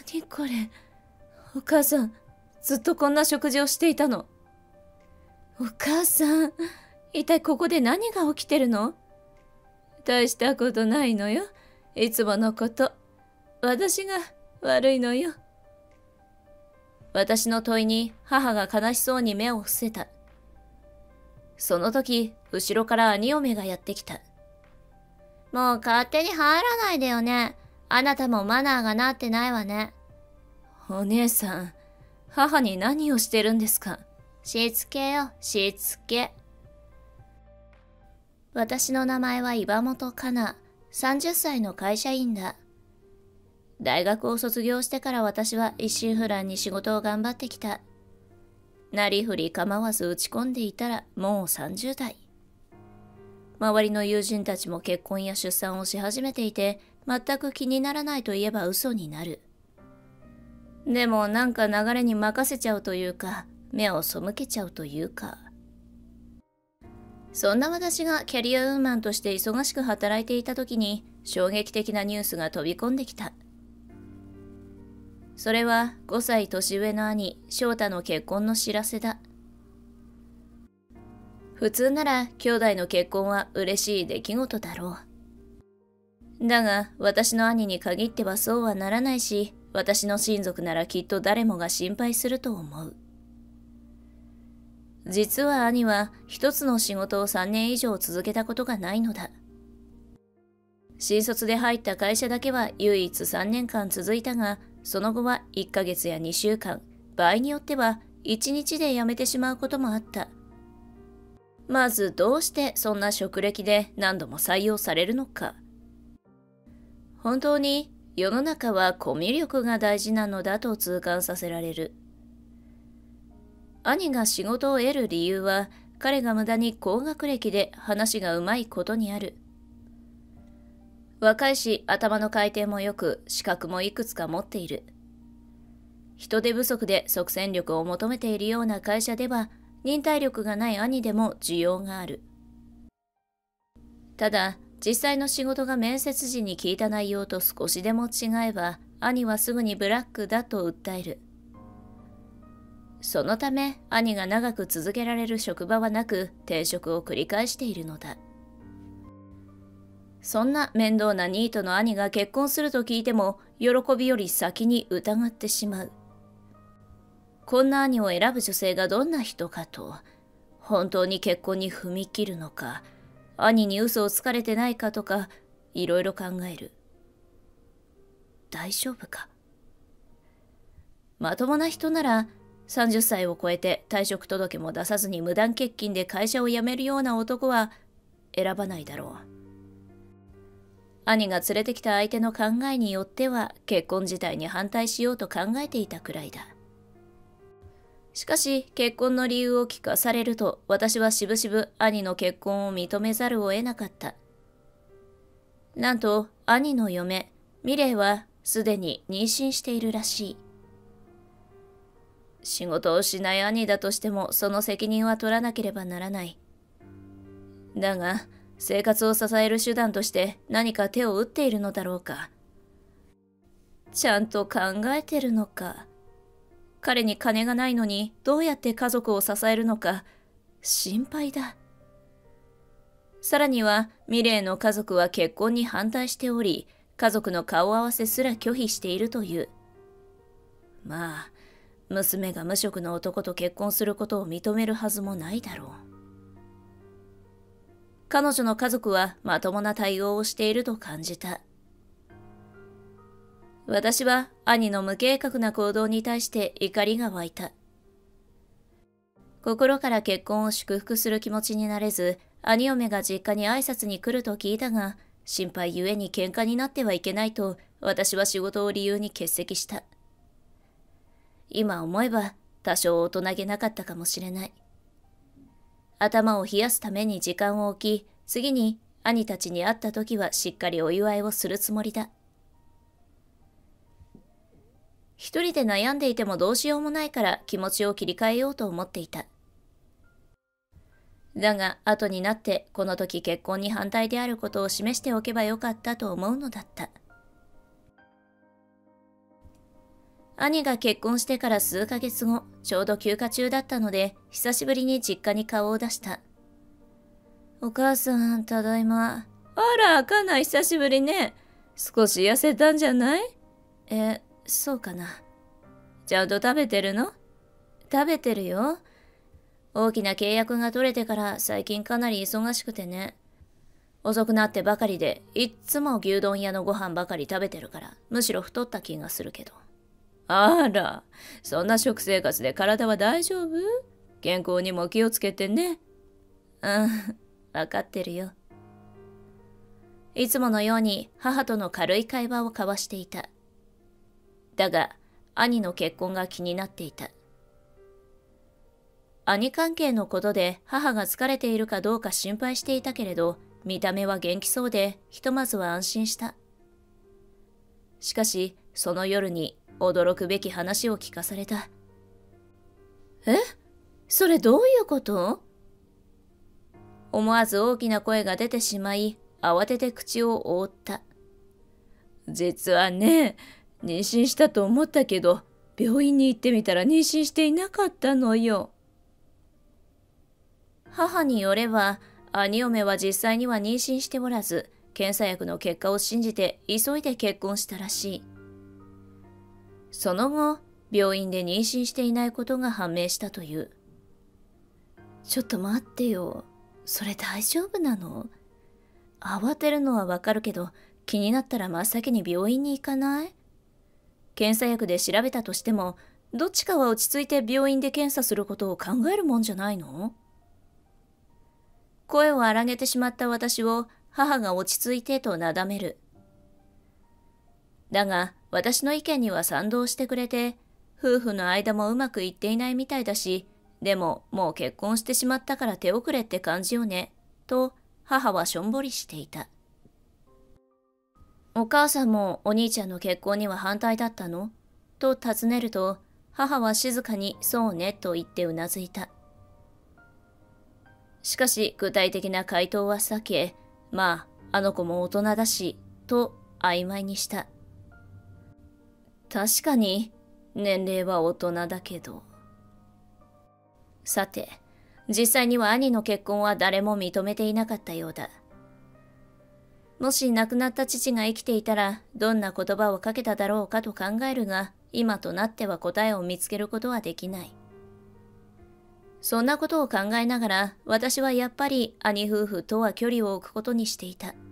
何これ。お母さん、ずっとこんな食事をしていたの？お母さん、一体ここで何が起きてるの？大したことないのよ。いつものこと。私が悪いのよ。私の問いに母が悲しそうに目を伏せた。その時、後ろから兄嫁がやってきた。 もう勝手に入らないでよね。あなたもマナーがなってないわね。 お姉さん、母に何をしてるんですか？ しつけよ、しつけ。私の名前は岩本かな。30歳の会社員だ。大学を卒業してから私は一心不乱に仕事を頑張ってきた。なりふり構わず打ち込んでいたらもう30代。周りの友人たちも結婚や出産をし始めていて、全く気にならないといえば嘘になる。でもなんか流れに任せちゃうというか、目を背けちゃうというか。そんな私がキャリアウーマンとして忙しく働いていた時に衝撃的なニュースが飛び込んできた。それは5歳年上の兄、翔太の結婚の知らせだ。普通なら兄弟の結婚は嬉しい出来事だろう。だが私の兄に限ってはそうはならないし、私の親族ならきっと誰もが心配すると思う。実は兄は一つの仕事を3年以上続けたことがないのだ。新卒で入った会社だけは唯一3年間続いたが、その後は1ヶ月や2週間、場合によっては1日で辞めてしまうこともあった。まずどうしてそんな職歴で何度も採用されるのか。本当に世の中はコミュ力が大事なのだと痛感させられる。兄が仕事を得る理由は、彼が無駄に高学歴で話がうまいことにある。若いし頭の回転もよく、資格もいくつか持っている。人手不足で即戦力を求めているような会社では、忍耐力がない兄でも需要がある。ただ、実際の仕事が面接時に聞いた内容と少しでも違えば、兄はすぐにブラックだと訴える。そのため、兄が長く続けられる職場はなく、転職を繰り返しているのだ。そんな面倒なニートの兄が結婚すると聞いても、喜びより先に疑ってしまう。こんな兄を選ぶ女性がどんな人かと、本当に結婚に踏み切るのか、兄に嘘をつかれてないかとか、いろいろ考える。大丈夫か。まともな人なら、30歳を超えて退職届も出さずに無断欠勤で会社を辞めるような男は選ばないだろう。兄が連れてきた相手の考えによっては結婚自体に反対しようと考えていたくらいだ。しかし結婚の理由を聞かされると私はしぶしぶ兄の結婚を認めざるを得なかった。なんと兄の嫁、ミレイはすでに妊娠しているらしい。仕事をしない兄だとしてもその責任は取らなければならない。だが、生活を支える手段として何か手を打っているのだろうか。ちゃんと考えてるのか。彼に金がないのにどうやって家族を支えるのか心配だ。さらにはミレイの家族は結婚に反対しており、家族の顔合わせすら拒否しているという。まあ、娘が無職の男と結婚することを認めるはずもないだろう。彼女の家族はまともな対応をしていると感じた。私は兄の無計画な行動に対して怒りが湧いた。心から結婚を祝福する気持ちになれず、兄嫁が実家に挨拶に来ると聞いたが、心配ゆえに喧嘩になってはいけないと、私は仕事を理由に欠席した。今思えば多少大人げなかったかもしれない。頭を冷やすために時間を置き、次に兄たちに会った時はしっかりお祝いをするつもりだ。一人で悩んでいてもどうしようもないから気持ちを切り替えようと思っていた。だが後になってこの時結婚に反対であることを示しておけばよかったと思うのだった。 兄が結婚してから数ヶ月後、ちょうど休暇中だったので、久しぶりに実家に顔を出した。 お母さん、ただいま。あら、かな、久しぶりね。少し痩せたんじゃない？ そうかな。 ちゃんと食べてるの？ 食べてるよ。大きな契約が取れてから最近かなり忙しくてね。遅くなってばかりで、いっつも牛丼屋のご飯ばかり食べてるから、むしろ太った気がするけど。 あら、そんな食生活で体は大丈夫？健康にも気をつけてね。 わかってるよ。いつものように母との軽い会話を交わしていた。だが、兄の結婚が気になっていた。兄関係のことで母が疲れているかどうか心配していたけれど、見た目は元気そうで、ひとまずは安心した。しかし、その夜に驚くべき話を聞かされた。 それどういうこと？ 思わず大きな声が出てしまい、慌てて口を覆った。 実はね、妊娠したと思ったけど、病院に行ってみたら妊娠していなかったのよ。 母によれば、兄嫁は実際には妊娠しておらず、検査薬の結果を信じて急いで結婚したらしい。その後、病院で妊娠していないことが判明したという。 ちょっと待ってよ。それ大丈夫なの？ 慌てるのはわかるけど、気になったら真っ先に病院に行かない？検査薬で調べたとしても、どっちかは落ち着いて病院で検査することを考えるもんじゃないの？声を荒げてしまった私を母が落ち着いてとなだめる。だが、私の意見には賛同してくれて、夫婦の間もうまくいっていないみたいだし、でももう結婚してしまったから手遅れって感じよね、と母はしょんぼりしていた。お母さんもお兄ちゃんの結婚には反対だったの？と尋ねると、母は静かにそうねと言ってうなずいた。しかし具体的な回答は避け、まあ、あの子も大人だし、と曖昧にした。確かに、年齢は大人だけど。さて、実際には兄の結婚は誰も認めていなかったようだ。もし亡くなった父が生きていたら、どんな言葉をかけただろうかと考えるが、今となっては答えを見つけることはできない。そんなことを考えながら、私はやっぱり兄夫婦とは距離を置くことにしていた。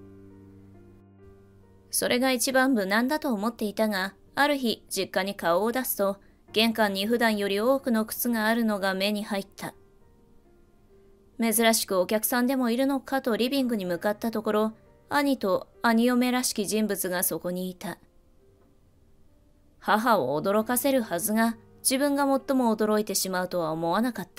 それが一番無難だと思っていたが、ある日実家に顔を出すと、玄関に普段より多くの靴があるのが目に入った。珍しくお客さんでもいるのかとリビングに向かったところ、兄と兄嫁らしき人物がそこにいた。母を驚かせるはずが、自分が最も驚いてしまうとは思わなかった。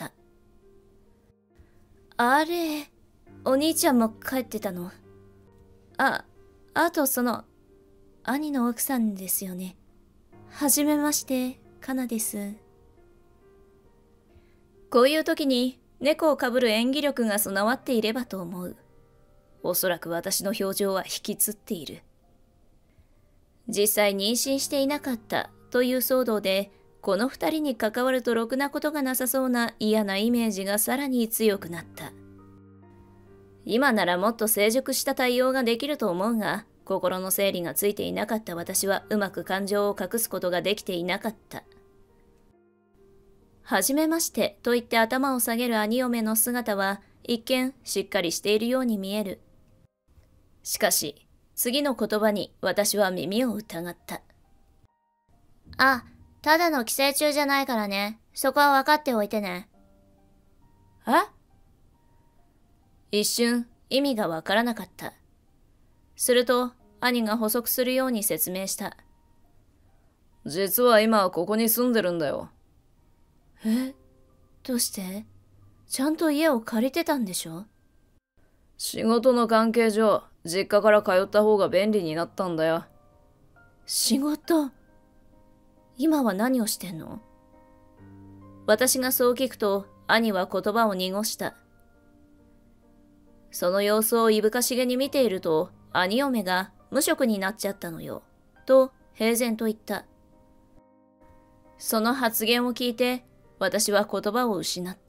あれ、お兄ちゃんも帰ってたの？あと兄の奥さんですよね。はじめまして、かなです。こういう時に猫をかぶる演技力が備わっていればと思う。おそらく私の表情は引きつっている。実際妊娠していなかったという騒動で、この二人に関わるとろくなことがなさそうな嫌なイメージがさらに強くなった。今ならもっと成熟した対応ができると思うが、心の整理がついていなかった私はうまく感情を隠すことができていなかった。はじめましてと言って頭を下げる兄嫁の姿は一見しっかりしているように見える。しかし、次の言葉に私は耳を疑った。ただの寄生虫じゃないからね。そこは分かっておいてね。一瞬、意味がわからなかった。すると、兄が補足するように説明した。 実は今はここに住んでるんだよ。 どうして？ちゃんと家を借りてたんでしょ？ 仕事の関係上、実家から通った方が便利になったんだよ。 仕事？今は何をしてんの？私がそう聞くと、兄は言葉を濁した。その様子をいぶかしげに見ていると、兄嫁が無職になっちゃったのよ。と、平然と言った。 その発言を聞いて、私は言葉を失った。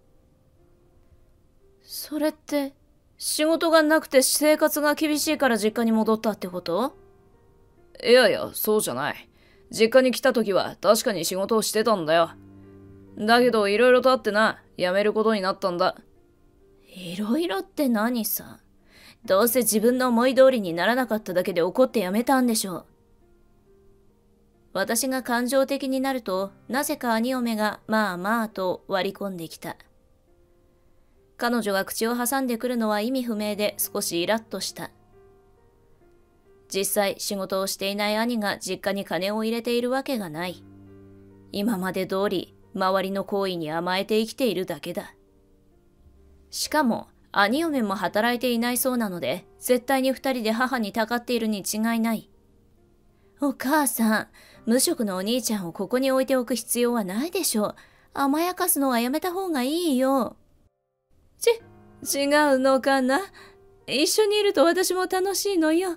それって、仕事がなくて生活が厳しいから実家に戻ったってこと？ いやいや、そうじゃない。実家に来た時は確かに仕事をしてたんだよ。だけどいろいろとあってな、辞めることになったんだ。 いろいろって何さ。どうせ自分の思い通りにならなかっただけで怒って辞めたんでしょう。私が感情的になると、なぜか兄嫁がまあまあと割り込んできた。彼女が口を挟んでくるのは意味不明で少しイラッとした。実際仕事をしていない兄が実家に金を入れているわけがない。今まで通り周りの行為に甘えて生きているだけだ。しかも兄嫁も働いていないそうなので、絶対に二人で母にたかっているに違いない。お母さん、無職のお兄ちゃんをここに置いておく必要はないでしょう。甘やかすのはやめた方がいいよ。 違うのかな？一緒にいると私も楽しいのよ。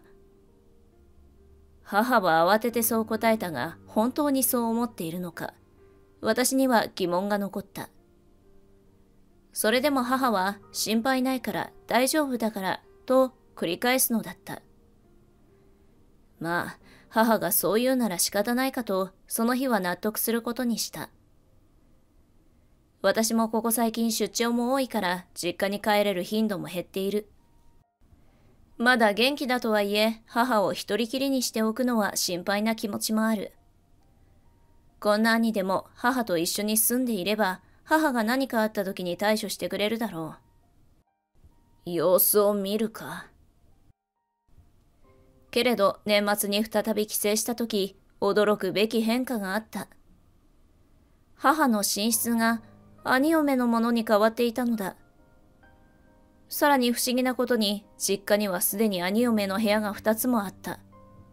母は慌ててそう答えたが、本当にそう思っているのか。私には疑問が残った。それでも母は心配ないから大丈夫だからと繰り返すのだった。まあ、母がそう言うなら仕方ないかと、その日は納得することにした。私もここ最近出張も多いから実家に帰れる頻度も減っている。まだ元気だとはいえ、母を一人きりにしておくのは心配な気持ちもある。こんな兄でも母と一緒に住んでいれば、母が何かあった時に対処してくれるだろう。様子を見るか。けれど年末に再び帰省した時、驚くべき変化があった。母の寝室が兄嫁のものに変わっていたのだ。さらに不思議なことに、実家にはすでに兄嫁の部屋が2つもあった。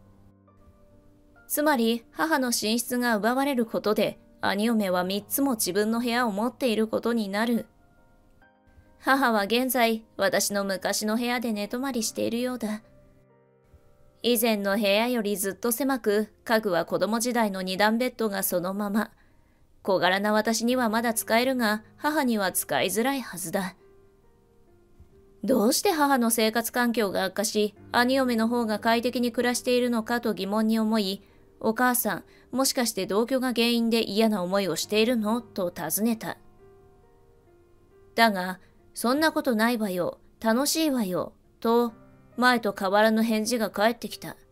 つまり母の寝室が奪われることで、兄嫁は3つも自分の部屋を持っていることになる。母は現在、私の昔の部屋で寝泊まりしているようだ。以前の部屋よりずっと狭く、家具は子供時代の2段ベッドがそのまま。小柄な私にはまだ使えるが、母には使いづらいはずだ。どうして母の生活環境が悪化し、兄嫁の方が快適に暮らしているのかと疑問に思い、お母さん、もしかして同居が原因で嫌な思いをしているのと尋ねた。だが、そんなことないわよ、楽しいわよ、と、前と変わらぬ返事が返ってきた。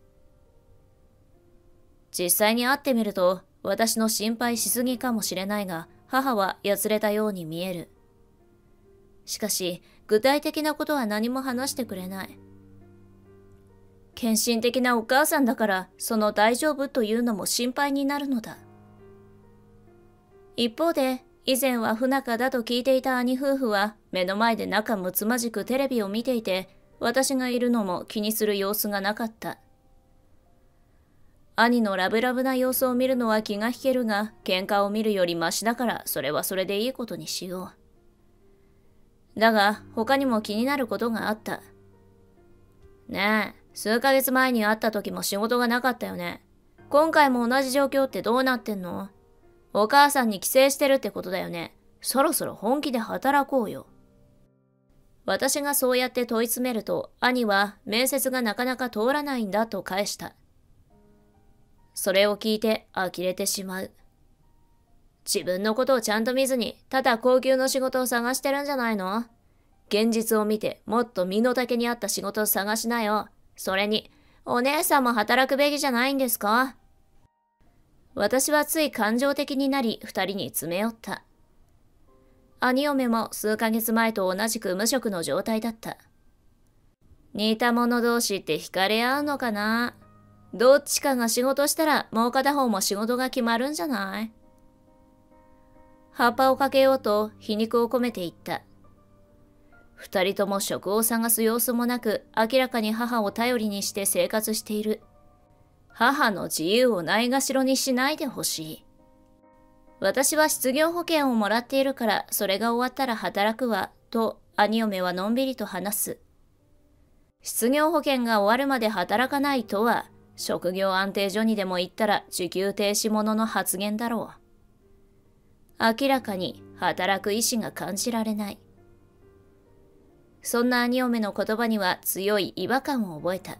実際に会ってみると、私の心配しすぎかもしれないが、母はやつれたように見える。しかし、具体的なことは何も話してくれない。献身的なお母さんだから、その大丈夫というのも心配になるのだ。一方で、以前は不仲だと聞いていた兄夫婦は、目の前で仲睦まじくテレビを見ていて、私がいるのも気にする様子がなかった。兄のラブラブな様子を見るのは気が引けるが、喧嘩を見るよりマシだから、それはそれでいいことにしよう。だが、他にも気になることがあった。ねえ、数ヶ月前に会った時も仕事がなかったよね。今回も同じ状況ってどうなってんの？お母さんに帰省してるってことだよね。そろそろ本気で働こうよ。私がそうやって問い詰めると、兄は面接がなかなか通らないんだと返した。それを聞いて呆れてしまう。自分のことをちゃんと見ずに、ただ高級の仕事を探してるんじゃないの？現実を見て、もっと身の丈に合った仕事を探しなよ。それに、お姉さんも働くべきじゃないんですか？私はつい感情的になり、二人に詰め寄った。兄嫁も数ヶ月前と同じく無職の状態だった。似た者同士って惹かれ合うのかな？どっちかが仕事したらもう片方も仕事が決まるんじゃない？葉っぱをかけようと皮肉を込めて言った。二人とも職を探す様子もなく、明らかに母を頼りにして生活している。母の自由をないがしろにしないでほしい。私は失業保険をもらっているから、それが終わったら働くわ、と兄嫁はのんびりと話す。失業保険が終わるまで働かないとは、 職業安定所にでも行ったら受給停止者の発言だろう。明らかに働く意志が感じられない。そんな兄嫁の言葉には強い違和感を覚えた。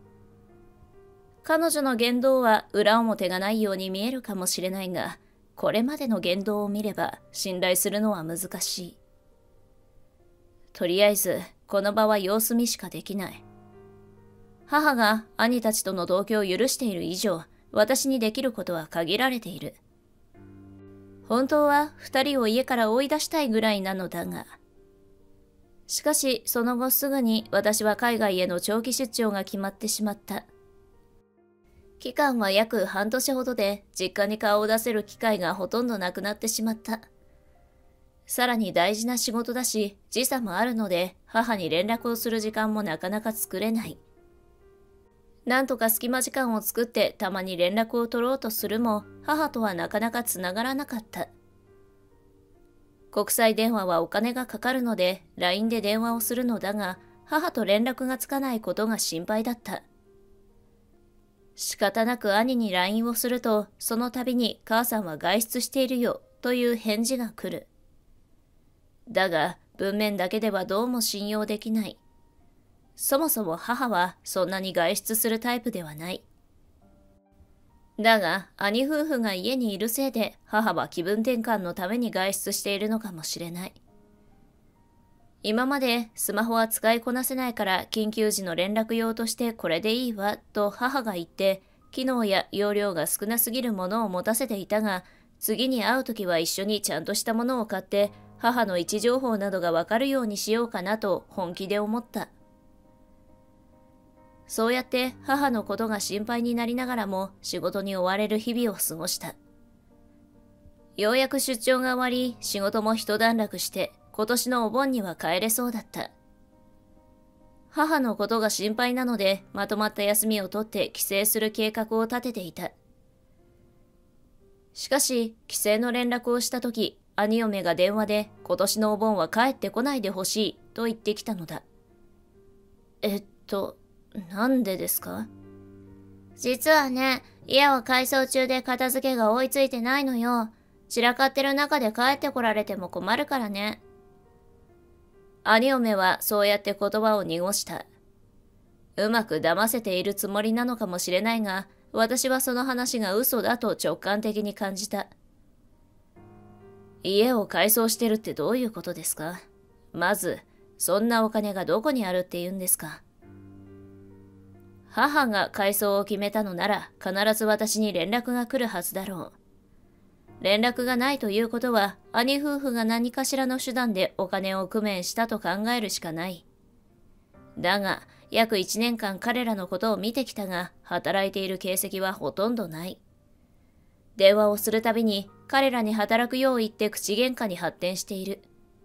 彼女の言動は裏表がないように見えるかもしれないが、これまでの言動を見れば信頼するのは難しい。とりあえず、この場は様子見しかできない。母が兄たちとの同居を許している以上、私にできることは限られている。本当は二人を家から追い出したいぐらいなのだが。しかし、その後すぐに私は海外への長期出張が決まってしまった。期間は約半年ほどで、実家に顔を出せる機会がほとんどなくなってしまった。さらに大事な仕事だし、時差もあるので、母に連絡をする時間もなかなか作れない。なんとか隙間時間を作ってたまに連絡を取ろうとするも、母とはなかなかつながらなかった。国際電話はお金がかかるので、LINE で電話をするのだが、母と連絡がつかないことが心配だった。仕方なく兄に LINE をすると、その度に母さんは外出しているよという返事が来る。だが、文面だけではどうも信用できない。そもそも母はそんなに外出するタイプではない。だが、兄夫婦が家にいるせいで、母は気分転換のために外出しているのかもしれない。今までスマホは使いこなせないから緊急時の連絡用としてこれでいいわと母が言って、機能や容量が少なすぎるものを持たせていたが、次に会うときは一緒にちゃんとしたものを買って、母の位置情報などがわかるようにしようかなと本気で思った。そうやって母のことが心配になりながらも仕事に追われる日々を過ごした。ようやく出張が終わり、仕事も一段落して今年のお盆には帰れそうだった。母のことが心配なのでまとまった休みを取って帰省する計画を立てていた。しかし、帰省の連絡をしたとき、兄嫁が電話で今年のお盆は帰ってこないでほしいと言ってきたのだ。なんでですか？実はね、家は改装中で片付けが追いついてないのよ。散らかってる中で帰ってこられても困るからね。兄嫁はそうやって言葉を濁した。うまく騙せているつもりなのかもしれないが、私はその話が嘘だと直感的に感じた。家を改装してるってどういうことですか？まず、そんなお金がどこにあるって言うんですか？母が改装を決めたのなら必ず私に連絡が来るはずだろう。連絡がないということは兄夫婦が何かしらの手段でお金を工面したと考えるしかない。だが約1年間彼らのことを見てきたが働いている形跡はほとんどない。電話をするたびに彼らに働くよう言って口喧嘩に発展している。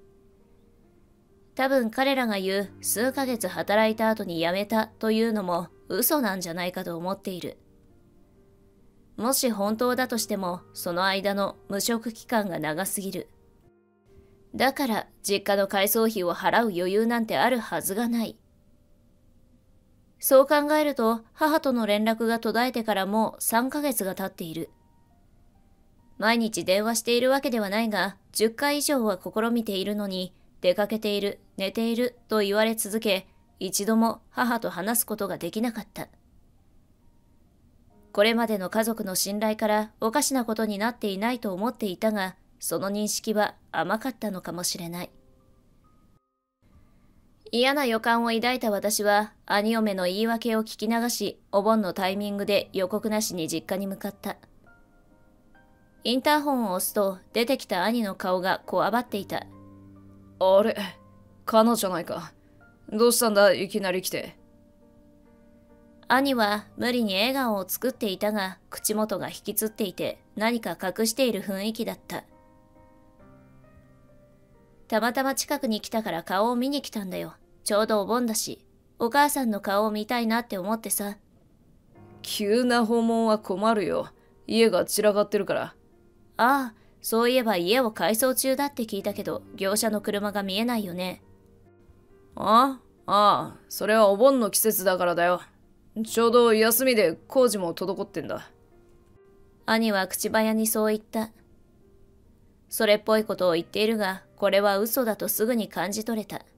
多分彼らが言う数ヶ月働いた後に辞めたというのも嘘なんじゃないかと思っている。もし本当だとしてもその間の無職期間が長すぎる。だから実家の改装費を払う余裕なんてあるはずがない。そう考えると母との連絡が途絶えてからもう3ヶ月が経っている。毎日電話しているわけではないが10回以上は試みているのに出かけている、寝ていると言われ続け、一度も母と話すことができなかった。これまでの家族の信頼からおかしなことになっていないと思っていたが、その認識は甘かったのかもしれない。嫌な予感を抱いた私は、兄嫁の言い訳を聞き流し、お盆のタイミングで予告なしに実家に向かった。インターホンを押すと、出てきた兄の顔がこわばっていた。 あれ、カナじゃないか。どうしたんだ、いきなり来て。 兄は無理に笑顔を作っていたが、口元が引きつっていて、何か隠している雰囲気だった。たまたま近くに来たから顔を見に来たんだよ。ちょうどお盆だし、お母さんの顔を見たいなって思ってさ。 急な訪問は困るよ。家が散らかってるから。 ああ、そういえば家を改装中だって聞いたけど、業者の車が見えないよね。 ああ、それはお盆の季節だからだよ。 ちょうど休みで工事も滞ってんだ。 兄は口早にそう言った。それっぽいことを言っているが、これは嘘だとすぐに感じ取れた。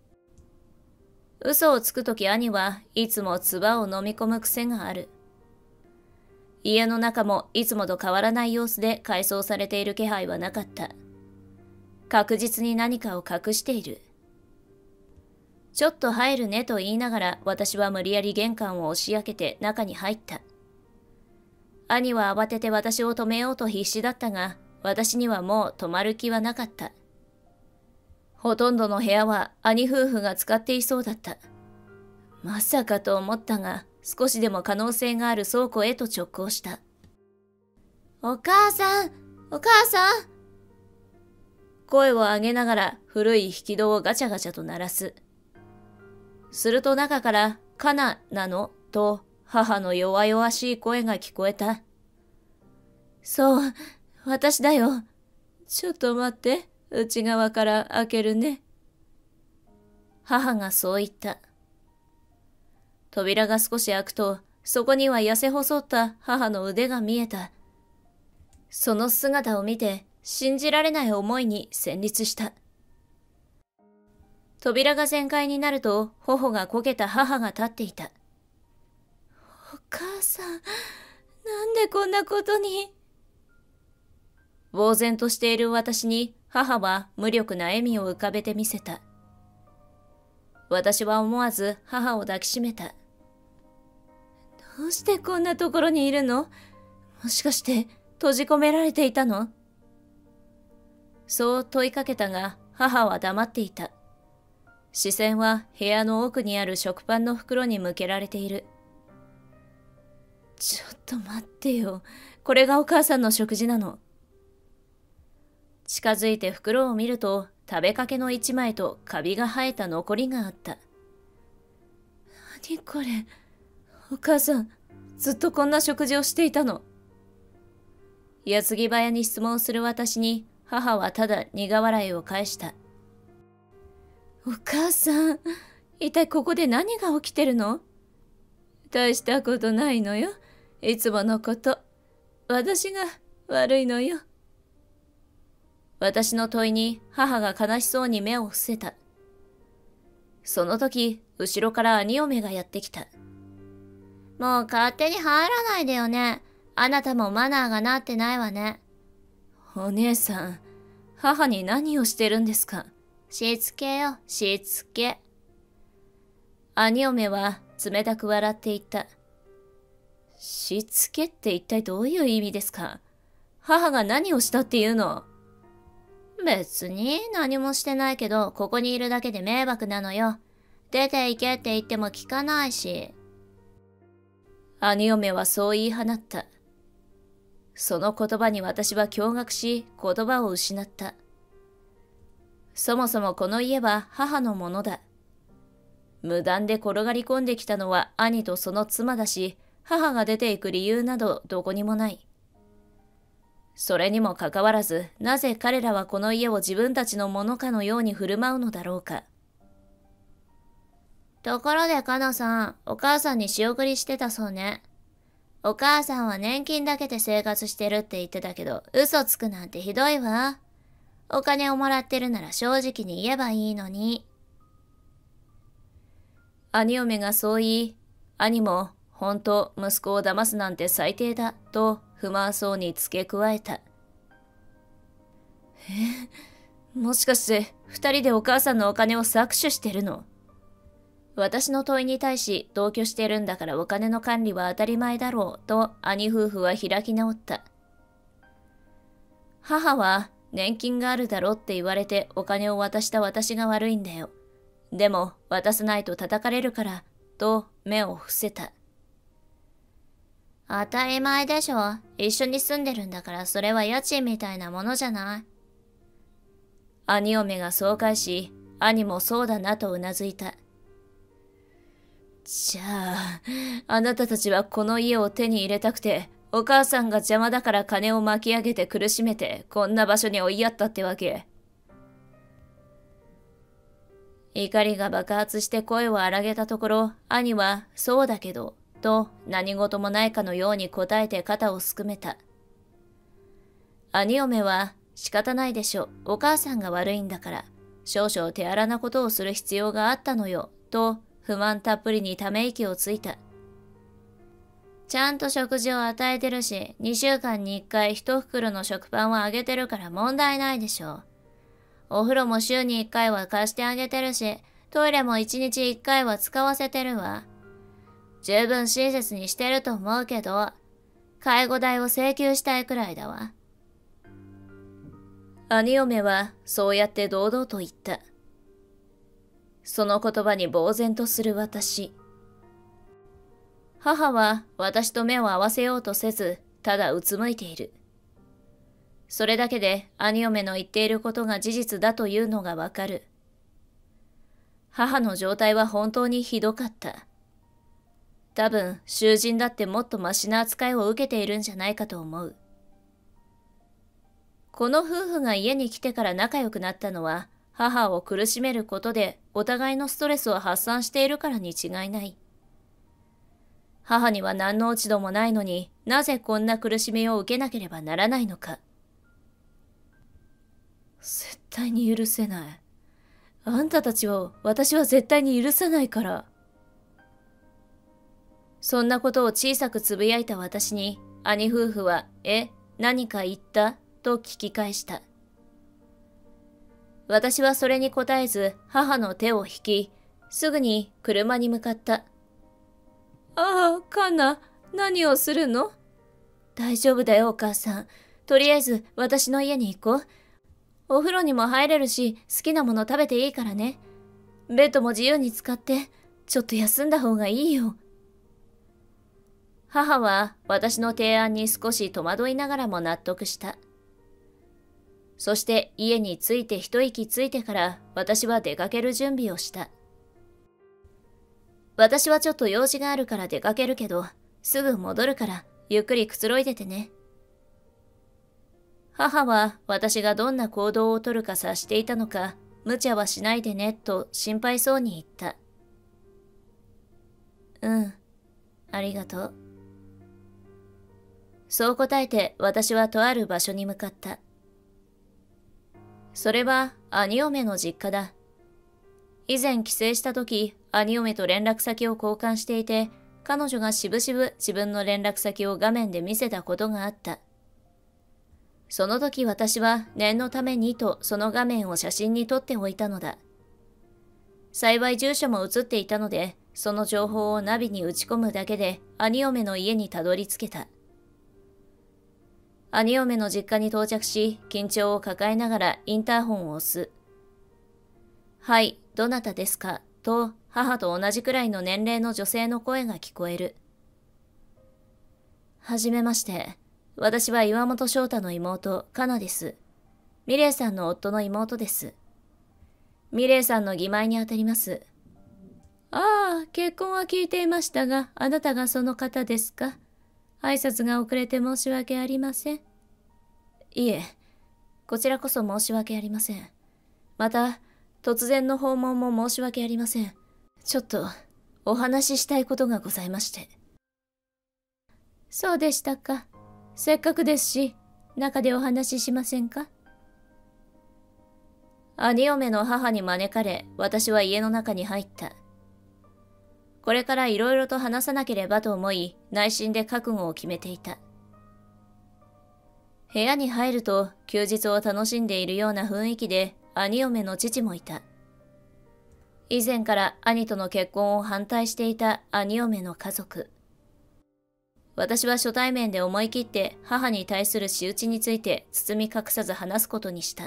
嘘をつくとき兄はいつも唾を飲み込む癖がある。家の中もいつもと変わらない様子で改装されている気配はなかった。確実に何かを隠している。ちょっと入るねと言いながら私は無理やり玄関を押し開けて中に入った。兄は慌てて私を止めようと必死だったが、私にはもう止まる気はなかった。ほとんどの部屋は兄夫婦が使っていそうだった。まさかと思ったが、少しでも可能性がある倉庫へと直行した。お母さん、お母さん。声を上げながら古い引き戸をガチャガチャと鳴らす。すると中からカナなのと母の弱々しい声が聞こえた。そう、私だよ。ちょっと待って、内側から開けるね。母がそう言った。扉が少し開くと、そこには痩せ細った母の腕が見えた。その姿を見て、信じられない思いに戦慄した。扉が全開になると、頬がこけた母が立っていた。お母さん、なんでこんなことに。呆然としている私に、母は無力な笑みを浮かべてみせた。私は思わず母を抱きしめた。どうしてこんなところにいるの？もしかして閉じ込められていたの？そう問いかけたが、母は黙っていた。視線は部屋の奥にある食パンの袋に向けられている。ちょっと待ってよ。これがお母さんの食事なの。近づいて袋を見ると、食べかけの一枚とカビが生えた残りがあった。何これ。お母さん、ずっとこんな食事をしていたの？矢継ぎ早に質問する私に、母はただ苦笑いを返した。お母さん、一体ここで何が起きてるの？大したことないのよ。いつものこと。私が悪いのよ。私の問いに母が悲しそうに目を伏せた。その時、後ろから兄嫁がやってきた。もう勝手に入らないでよね。あなたもマナーがなってないわね。お姉さん、母に何をしてるんですか？しつけよ、しつけ。兄嫁は冷たく笑って言った。しつけって一体どういう意味ですか？母が何をしたっていうの？別に何もしてないけど、ここにいるだけで迷惑なのよ。出て行けって言っても聞かないし。兄嫁はそう言い放った。その言葉に私は驚愕し、言葉を失った。そもそもこの家は母のものだ。無断で転がり込んできたのは兄とその妻だし、母が出ていく理由などどこにもない。それにもかかわらず、なぜ彼らはこの家を自分たちのものかのように振る舞うのだろうか。ところでかなさん、お母さんに仕送りしてたそうね。お母さんは年金だけで生活してるって言ってたけど、嘘つくなんてひどいわ。お金をもらってるなら正直に言えばいいのに。兄嫁がそう言い、兄も本当息子を騙すなんて最低だと不満そうに付け加えた。もしかして二人でお母さんのお金を搾取してるの？私の問いに対し同居してるんだからお金の管理は当たり前だろうと兄夫婦は開き直った。母は年金があるだろって言われてお金を渡した私が悪いんだよ。でも渡さないと叩かれるからと目を伏せた。当たり前でしょ。一緒に住んでるんだからそれは家賃みたいなものじゃない。兄嫁がそう返し、兄もそうだなとうなずいた。じゃあ、あなたたちはこの家を手に入れたくて、お母さんが邪魔だから金を巻き上げて苦しめて、こんな場所に追いやったってわけ。怒りが爆発して声を荒げたところ、兄は、そうだけど、 と何事もないかのように答えて肩をすくめた。兄嫁は、仕方ないでしょ、お母さんが悪いんだから、少々手荒なことをする必要があったのよ、と不満たっぷりにため息をついた。ちゃんと食事を与えてるし、2週間に1回1袋の食パンをあげてるから問題ないでしょ。お風呂も週に1回は貸してあげてるし、トイレも1日1回は使わせてるわ。十分親切にしてると思うけど、介護代を請求したいくらいだわ。兄嫁はそうやって堂々と言った。その言葉に呆然とする私。母は私と目を合わせようとせず、ただうつむいている。それだけで兄嫁の言っていることが事実だというのがわかる。母の状態は本当にひどかった。多分、囚人だってもっとマシな扱いを受けているんじゃないかと思う。この夫婦が家に来てから仲良くなったのは、母を苦しめることでお互いのストレスを発散しているからに違いない。母には何の落ち度もないのになぜこんな苦しみを受けなければならないのか。 絶対に許せない。あんたたちを私は絶対に許さないから。 そんなことを小さくつぶやいた私に兄夫婦は何か言ったと聞き返した。私はそれに答えず母の手を引き、すぐに車に向かった。 ああ、カナ、何をするの？ 大丈夫だよお母さん。とりあえず私の家に行こう。お風呂にも入れるし、好きなもの食べていいからね。ベッドも自由に使って、ちょっと休んだ方がいいよ。母は私の提案に少し戸惑いながらも納得した。そして家に着いて一息ついてから私は出かける準備をした。私はちょっと用事があるから出かけるけど、すぐ戻るからゆっくりくつろいでてね。母は私がどんな行動をとるか察していたのか、無茶はしないでねと心配そうに言った。ありがとう。そう答えて私はとある場所に向かった。それは兄嫁の実家だ。以前帰省した時、兄嫁と連絡先を交換していて、彼女がしぶしぶ自分の連絡先を画面で見せたことがあった。その時私は念のためにとその画面を写真に撮っておいたのだ。幸い住所も写っていたので、その情報をナビに打ち込むだけで兄嫁の家にたどり着けた。兄嫁の実家に到着し、緊張を抱えながらインターホンを押す。はい、どなたですかと母と同じくらいの年齢の女性の声が聞こえる。はじめまして。私は岩本翔太の妹、かなです。ミレイさんの夫の妹です。ミレイさんの義妹にあたります。 ああ、結婚は聞いていましたが、あなたがその方ですか？挨拶が遅れて申し訳ありません。 いえ、こちらこそ申し訳ありません。また、突然の訪問も申し訳ありません。ちょっと、お話ししたいことがございまして。 そうでしたか。せっかくですし、中でお話ししませんか？ 兄嫁の母に招かれ、私は家の中に入った。これからいろいろと話さなければと思い、内心で覚悟を決めていた。部屋に入ると、休日を楽しんでいるような雰囲気で、兄嫁の父もいた。以前から兄との結婚を反対していた兄嫁の家族。私は初対面で思い切って母に対する仕打ちについて包み隠さず話すことにした。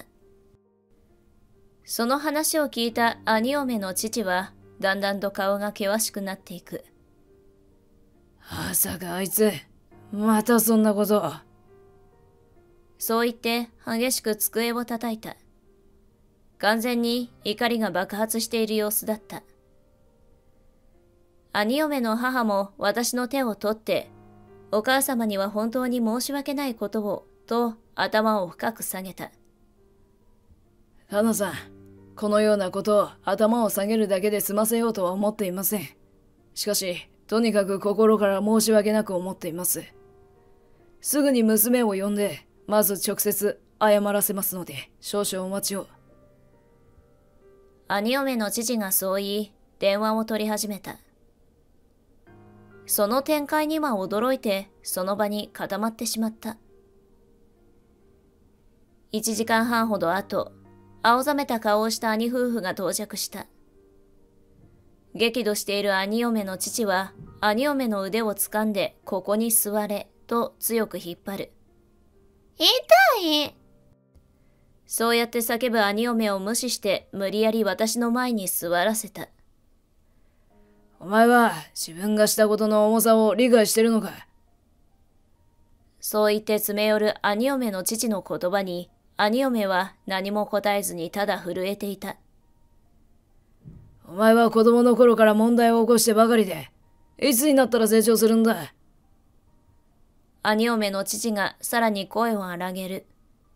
その話を聞いた兄嫁の父はだんだんと顔が険しくなっていく。 まさかあいつ、またそんなこと。 そう言って激しく机を叩いた。完全に怒りが爆発している様子だった。兄嫁の母も私の手を取って、お母様には本当に申し訳ないことを、と頭を深く下げた。 かなさん、このようなことを頭を下げるだけで済ませようとは思っていません。しかし、 とにかく心から申し訳なく思っています。すぐに娘を呼んで、まず直接謝らせますので、少々お待ちを。 兄嫁の父がそう言い、電話を取り始めた。その展開には驚いて、その場に固まってしまった。1時間半ほど後、青ざめた顔をした兄夫婦が到着した。激怒している兄嫁の父は、兄嫁の腕を掴んで、ここに座れ、と強く引っ張る。 痛い。 そうやって叫ぶ兄嫁を無視して、無理やり私の前に座らせた。 お前は自分がしたことの重さを理解してるのか？ そう言って詰め寄る兄嫁の父の言葉に、兄嫁は何も答えずにただ震えていた。 お前は子供の頃から問題を起こしてばかりで、いつになったら成長するんだ？ 兄嫁の父がさらに声を荒げる。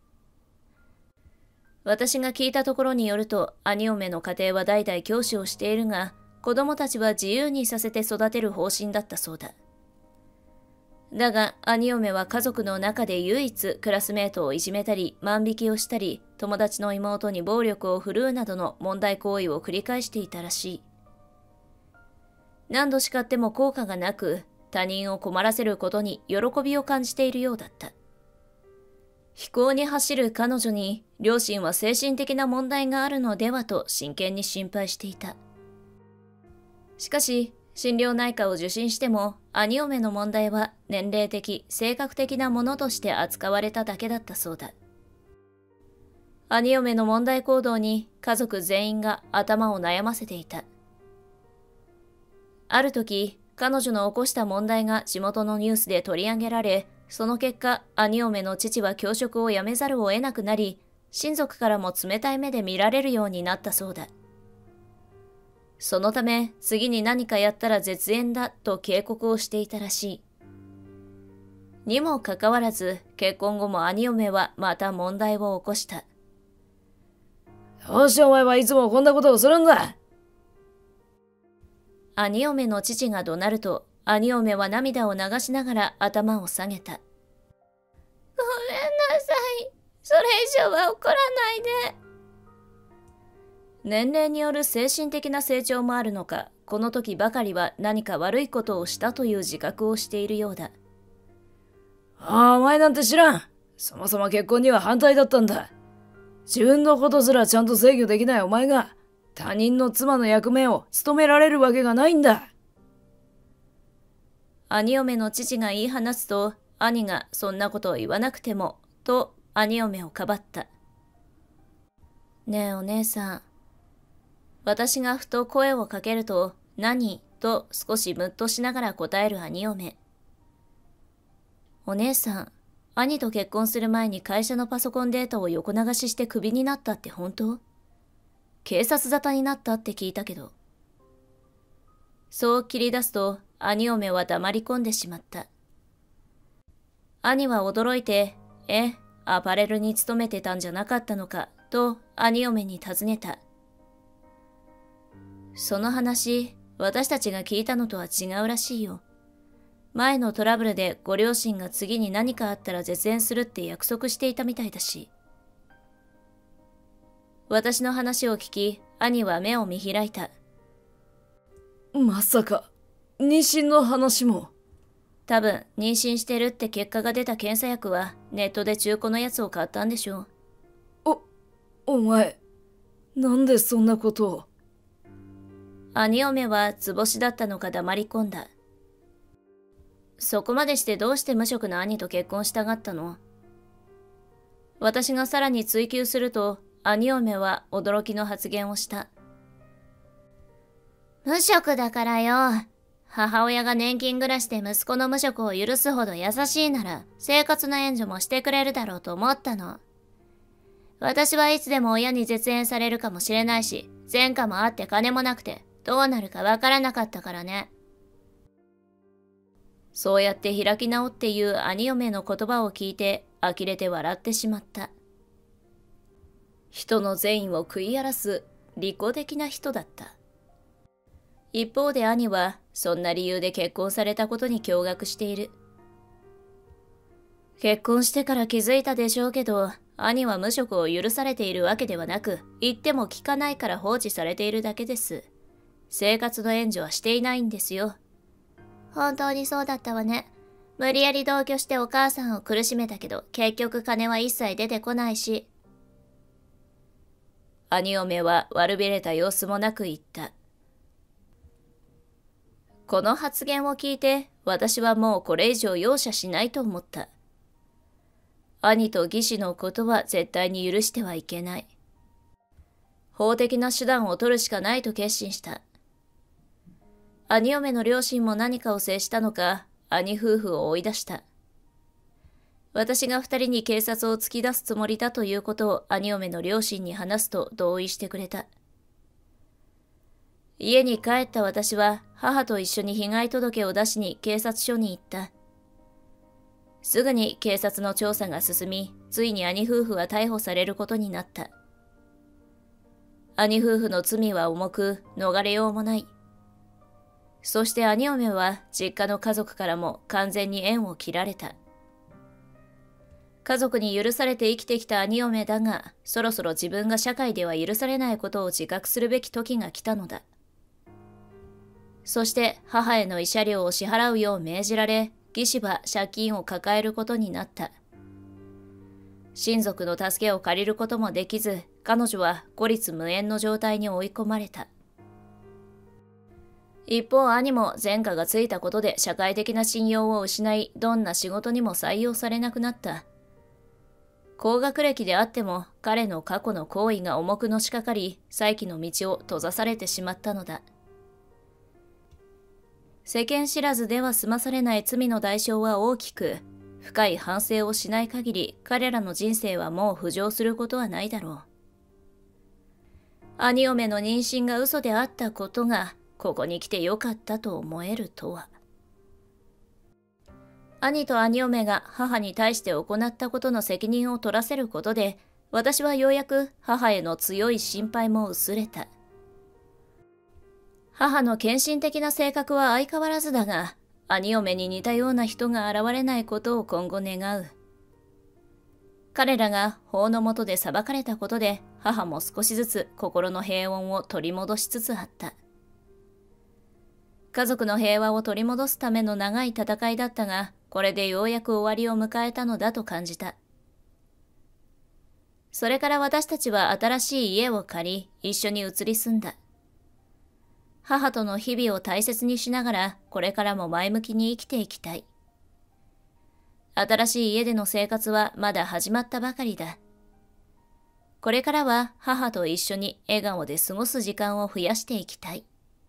私が聞いたところによると、兄嫁の家庭は代々教師をしているが、子供たちは自由にさせて育てる方針だったそうだ。だが、兄嫁は家族の中で唯一クラスメートをいじめたり、万引きをしたり、友達の妹に暴力を振るうなどの問題行為を繰り返していたらしい。何度叱っても効果がなく、他人を困らせることに喜びを感じているようだった。非行に走る彼女に、両親は精神的な問題があるのではと真剣に心配していた。しかし、心療内科を受診しても、兄嫁の問題は年齢的、性格的なものとして扱われただけだったそうだ。兄嫁の問題行動に家族全員が頭を悩ませていた。ある時、彼女の起こした問題が地元のニュースで取り上げられ、その結果、兄嫁の父は教職を辞めざるを得なくなり、親族からも冷たい目で見られるようになったそうだ。そのため、次に何かやったら絶縁だと警告をしていたらしい。にもかかわらず、結婚後も兄嫁はまた問題を起こした。 どうしてお前はいつもこんなことをするんだ？ 兄嫁の父が怒鳴ると、兄嫁は涙を流しながら頭を下げた。 ごめんなさい。それ以上は怒らないで。 年齢による精神的な成長もあるのか、この時ばかりは何か悪いことをしたという自覚をしているようだ。 ああ、お前なんて知らん。そもそも結婚には反対だったんだ。自分のことすらちゃんと制御できないお前が、他人の妻の役目を務められるわけがないんだ。 兄嫁の父が言い放つと、兄がそんなことを言わなくても、と兄嫁をかばった。ねえお姉さん。私がふと声をかけると、何と少しムッとしながら答える兄嫁。お姉さん、兄と結婚する前に会社のパソコンデータを横流ししてクビになったって本当？警察沙汰になったって聞いたけど。そう切り出すと、兄嫁は黙り込んでしまった。兄は驚いて、アパレルに勤めてたんじゃなかったのか、と兄嫁に尋ねた。その話、私たちが聞いたのとは違うらしいよ。前のトラブルでご両親が次に何かあったら絶縁するって約束していたみたいだし。私の話を聞き、兄は目を見開いた。 まさか、妊娠の話も。 多分、妊娠してるって結果が出た検査薬は、ネットで中古のやつを買ったんでしょう。 お前、なんでそんなことを。 兄嫁は図星だったのか黙り込んだ。そこまでしてどうして無職の兄と結婚したがったの？私がさらに追及すると、兄嫁は驚きの発言をした。 無職だからよ。母親が年金暮らしで息子の無職を許すほど優しいなら、生活の援助もしてくれるだろうと思ったの。私はいつでも親に絶縁されるかもしれないし、前科もあって金もなくて、どうなるかわからなかったからね。 そうやって開き直って言う兄嫁の言葉を聞いて、呆れて笑ってしまった。人の善意を食い荒らす利己的な人だった。一方で兄はそんな理由で結婚されたことに驚愕している。結婚してから気づいたでしょうけど、兄は無職を許されているわけではなく、言っても聞かないから放置されているだけです。生活の援助はしていないんですよ。 本当にそうだったわね。無理やり同居してお母さんを苦しめたけど、結局金は一切出てこないし。 兄嫁は悪びれた様子もなく言った。この発言を聞いて、私はもうこれ以上容赦しないと思った。兄と義士のことは絶対に許してはいけない。法的な手段を取るしかないと決心した。兄嫁の両親も何かを制したのか、兄夫婦を追い出した。私が二人に警察を突き出すつもりだということを兄嫁の両親に話すと同意してくれた。家に帰った私は母と一緒に被害届を出しに警察署に行った。すぐに警察の調査が進み、ついに兄夫婦は逮捕されることになった。兄夫婦の罪は重く、逃れようもない。そして兄嫁は実家の家族からも完全に縁を切られた。家族に許されて生きてきた兄嫁だが、そろそろ自分が社会では許されないことを自覚するべき時が来たのだ。そして母への慰謝料を支払うよう命じられ、義士は借金を抱えることになった。親族の助けを借りることもできず、彼女は孤立無援の状態に追い込まれた。一方、兄も前科がついたことで社会的な信用を失い、どんな仕事にも採用されなくなった。高学歴であっても、彼の過去の行為が重くのしかかり、再起の道を閉ざされてしまったのだ。世間知らずでは済まされない罪の代償は大きく、深い反省をしない限り、彼らの人生はもう浮上することはないだろう。兄嫁の妊娠が嘘であったことが、ここに来てよかったと思えるとは。兄と兄嫁が母に対して行ったことの責任を取らせることで、私はようやく母への強い心配も薄れた。母の献身的な性格は相変わらずだが、兄嫁に似たような人が現れないことを今後願う。彼らが法の下で裁かれたことで、母も少しずつ心の平穏を取り戻しつつあった。家族の平和を取り戻すための長い戦いだったが、これでようやく終わりを迎えたのだと感じた。それから私たちは新しい家を借り、一緒に移り住んだ。母との日々を大切にしながら、これからも前向きに生きていきたい。新しい家での生活はまだ始まったばかりだ。これからは母と一緒に笑顔で過ごす時間を増やしていきたい。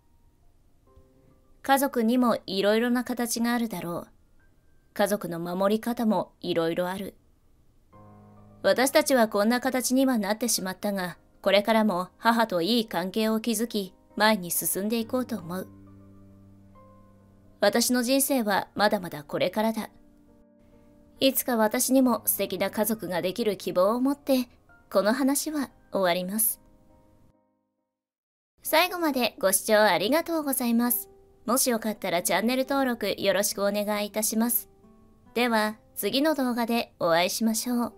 家族にもいろいろな形があるだろう。家族の守り方もいろいろある。私たちはこんな形にはなってしまったが、これからも母といい関係を築き、前に進んでいこうと思う。私の人生はまだまだこれからだ。いつか私にも素敵な家族ができる希望を持って、この話は終わります。最後までご視聴ありがとうございます。もしよかったらチャンネル登録よろしくお願いいたします。では次の動画でお会いしましょう。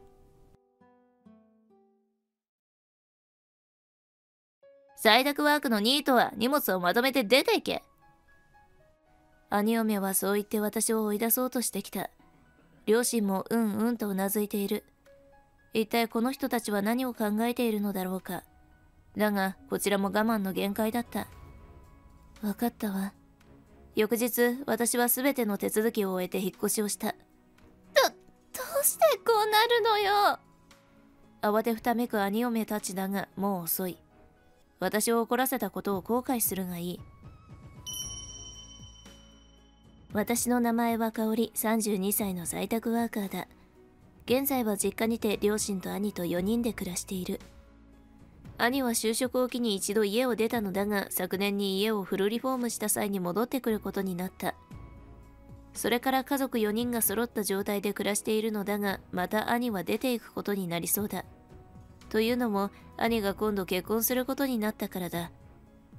在宅ワークのニートは荷物をまとめて出ていけ。兄嫁はそう言って私を追い出そうとしてきた。両親もうんうんとうなずいている。一体この人たちは何を考えているのだろうか。だがこちらも我慢の限界だった。わかったわ。翌日、私はすべての手続きを終えて引っ越しをした。どうしてこうなるのよ。慌てふためく兄嫁たちだが、もう遅い。私を怒らせたことを後悔するがいい。私の名前は香織、32歳の在宅ワーカーだ。現在は実家にて両親と兄と4人で暮らしている。兄は就職を機に一度家を出たのだが、昨年に家をフルリフォームした際に戻ってくることになった。それから家族4人が揃った状態で暮らしているのだが、また兄は出ていくことになりそうだ。というのも、兄が今度結婚することになったからだ。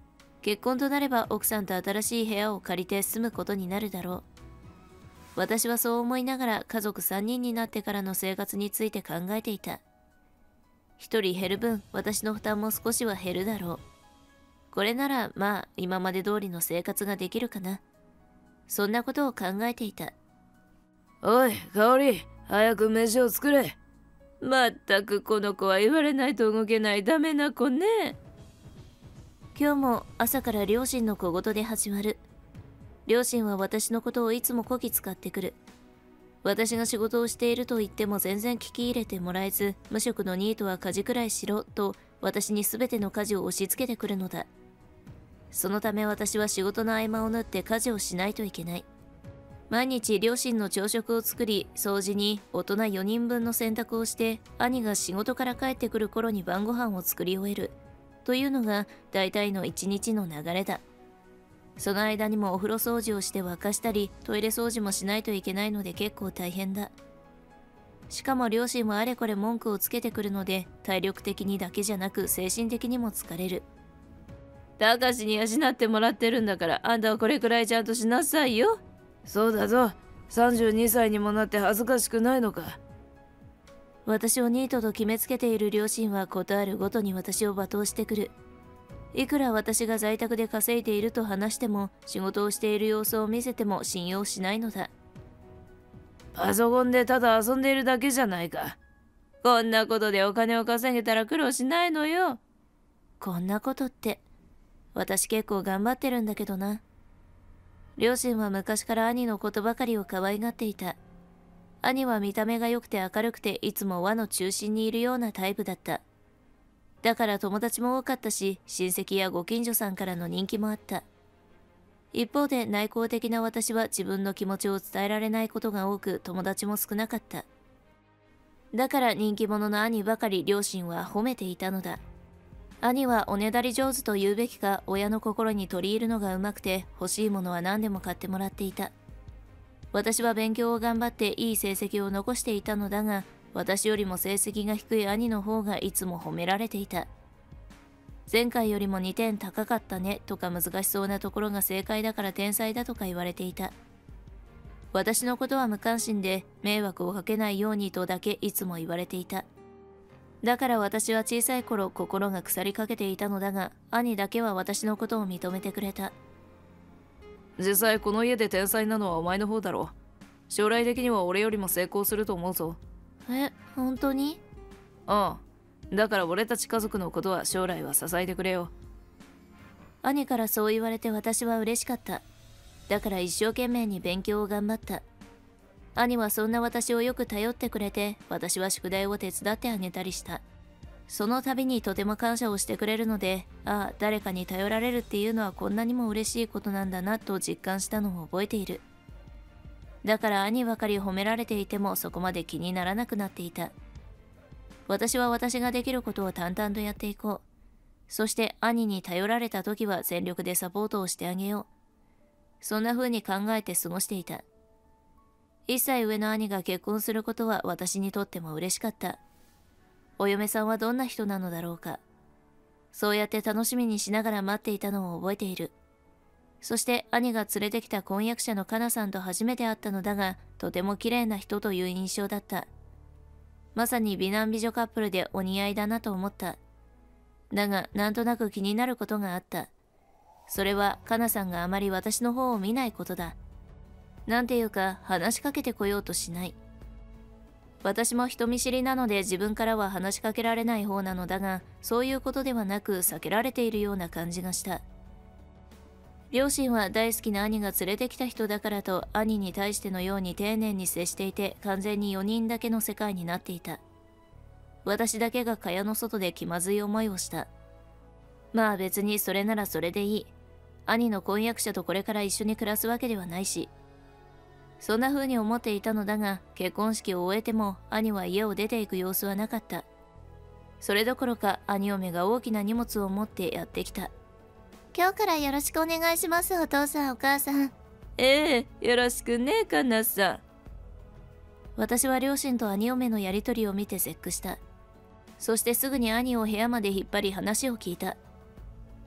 結婚となれば奥さんと新しい部屋を借りて住むことになるだろう。私はそう思いながら家族3人になってからの生活について考えていた。一人減る分、私の負担も少しは減るだろう。これならまあ今まで通りの生活ができるかな。そんなことを考えていた。 おい、香織、早く飯を作れ。 まったくこの子は言われないと動けないダメな子ね。 今日も朝から両親の小言で始まる。両親は私のことをいつもこき使ってくる。私が仕事をしていると言っても全然聞き入れてもらえず、無職のニートは家事くらいしろと私に全ての家事を押し付けてくるのだ。そのため私は仕事の合間を縫って家事をしないといけない。毎日両親の朝食を作り、掃除に大人4人分の洗濯をして、兄が仕事から帰ってくる頃に晩ご飯を作り終えるというのが大体の一日の流れだ。その間にもお風呂掃除をして沸かしたり、トイレ掃除もしないといけないので結構大変だ。しかも両親もあれこれ文句をつけてくるので、体力的にだけじゃなく精神的にも疲れる。 たかしに養ってもらってるんだから、あんたはこれくらいちゃんとしなさいよ。 そうだぞ、32歳にもなって恥ずかしくないのか。 私をニートと決めつけている両親は事あるごとに私を罵倒してくる。いくら私が在宅で稼いでいると話しても、仕事をしている様子を見せても信用しないのだ。 パソコンでただ遊んでいるだけじゃないか。 こんなことでお金を稼げたら苦労しないのよ。 こんなことって、私結構頑張ってるんだけどな。両親は昔から兄のことばかりを可愛がっていた。兄は見た目が良くて明るくていつも輪の中心にいるようなタイプだった。だから友達も多かったし、親戚やご近所さんからの人気もあった。一方で内向的な私は自分の気持ちを伝えられないことが多く、友達も少なかった。だから人気者の兄ばかり両親は褒めていたのだ。兄はおねだり上手と言うべきか、親の心に取り入るのがうまくて、欲しいものは何でも買ってもらっていた。私は勉強を頑張っていい成績を残していたのだが、私よりも成績が低い兄の方がいつも褒められていた。前回よりも2点高かったねとか、難しそうなところが正解だから天才だとか言われていた。私のことは無関心で、迷惑をかけないようにとだけいつも言われていた。だから私は小さい頃心が腐りかけていたのだが、兄だけは私のことを認めてくれた。 実際この家で天才なのはお前の方だろう。将来的には俺よりも成功すると思うぞ。 本当に？ ああ。だから俺たち家族のことは将来は支えてくれよ。 兄からそう言われて私は嬉しかった。だから一生懸命に勉強を頑張った。兄はそんな私をよく頼ってくれて、私は宿題を手伝ってあげたりした。その度にとても感謝をしてくれるので、ああ、誰かに頼られるっていうのはこんなにも嬉しいことなんだなと実感したのを覚えている。だから兄ばかり褒められていてもそこまで気にならなくなっていた。私は私ができることを淡々とやっていこう。そして兄に頼られた時は全力でサポートをしてあげよう。そんな風に考えて過ごしていた。1歳上の兄が結婚することは私にとっても嬉しかった。お嫁さんはどんな人なのだろうか。そうやって楽しみにしながら待っていたのを覚えている。そして兄が連れてきた婚約者のかなさんと初めて会ったのだが、とても綺麗な人という印象だった。まさに美男美女カップルでお似合いだなと思った。だが、なんとなく気になることがあった。それはかなさんがあまり私の方を見ないことだ。なんていうか、話しかけてこようとしない。私も人見知りなので自分からは話しかけられない方なのだが、そういうことではなく避けられているような感じがした。両親は大好きな兄が連れてきた人だからと兄に対してのように丁寧に接していて、完全に4人だけの世界になっていた。私だけが蚊帳の外で気まずい思いをした。まあ別にそれならそれでいい。兄の婚約者とこれから一緒に暮らすわけではないし。そんな風に思っていたのだが、結婚式を終えても兄は家を出ていく様子はなかった。それどころか兄嫁が大きな荷物を持ってやってきた。 今日からよろしくお願いします、お父さんお母さん。 よろしくね、かなさん。 私は両親と兄嫁のやりとりを見て絶句した。そしてすぐに兄を部屋まで引っ張り話を聞いた。